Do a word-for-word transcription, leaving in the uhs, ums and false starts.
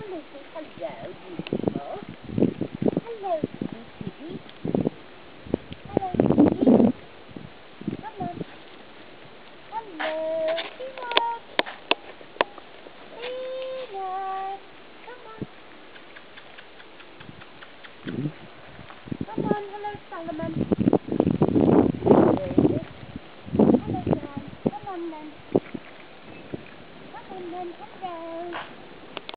Hello, hello, beautiful. Hello, kitty. Hello, kitty. Come on. Hello, Peanut. Peanut. Come on. Come on, hello, Solomon.